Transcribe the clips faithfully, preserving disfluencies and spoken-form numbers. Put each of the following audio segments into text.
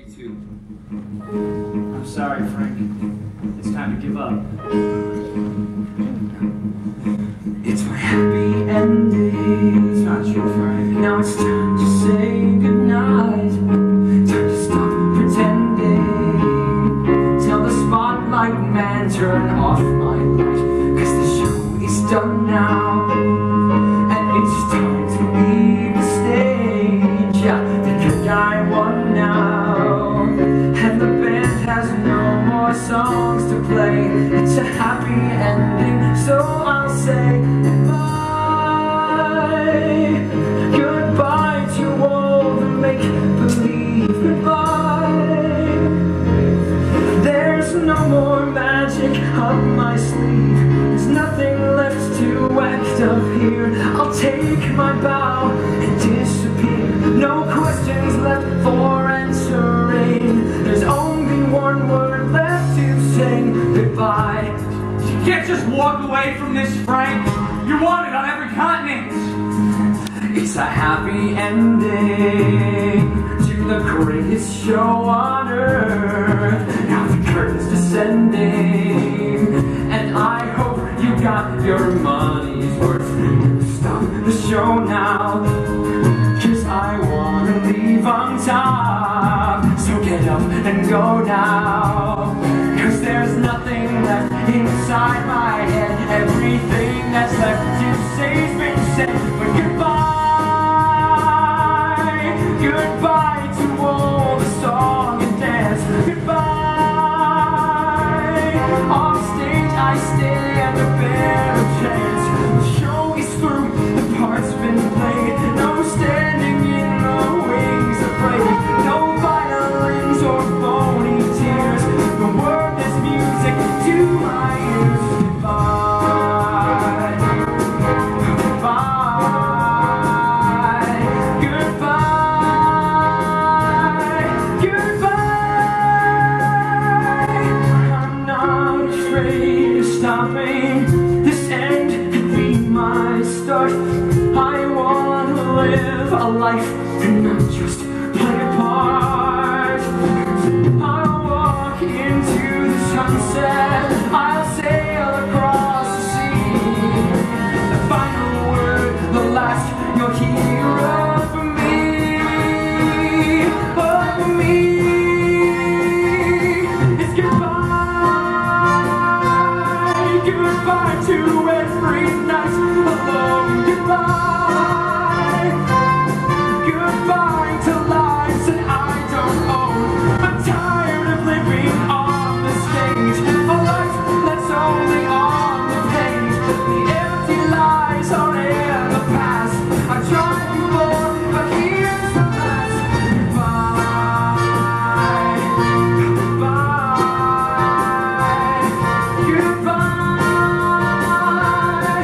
you too. I'm sorry, Frank. It's time to give up. It's my happy ending. It's not true, Frank. Now it's time to say goodnight. Time to stop pretending. Tell the spotlight man turn off my light, 'cause the show is done now. And it's time to leave the stage. Yeah, the good guy won now. And the band has no more songs to play. It's a happy ending, so I'll say goodbye. Goodbye to all the make-believe. Goodbye. There's no more magic up my sleeve. There's nothing left to act up here. I'll take my bow and disappear. No questions left for answering. There's only one word left to say goodbye. You can't just walk away from this, Frank. You're wanted on every continent. It's a happy ending to the greatest show on earth. Now the curtain's descending, and I hope you got your money's worth. Stop the show now, 'cause I wanna leave on top. So get up and go now, 'cause there's nothing left inside my head. Everything that's left to say's been said. But goodbye, goodbye to all the song and dance. Goodbye. Off stage I stand a better chance. The show is through, the part's been played. No standing in the wings afraid. No violins or phony tears. The wordless music to my ears. Goodbye. Goodbye. Goodbye. Goodbye. I'm not afraid of stopping. This end could be my start. I wanna live a life and not just play a part. I'll walk into the sunset. I'll sail across the sea. The final word, the last you'll hear of me, of me, is goodbye. Goodbye to every night alone. Goodbye. Goodbye to lives that I don't own. I'm tired of living on the stage, a life that's only on the page. The empty lies are in the past. I tried before, but here's the last. Goodbye. Goodbye. Goodbye.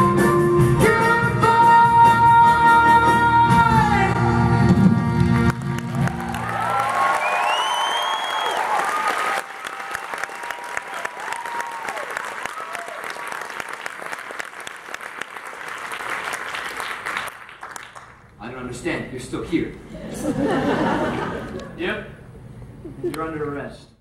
I don't understand. You're still here. Yep. You're under arrest.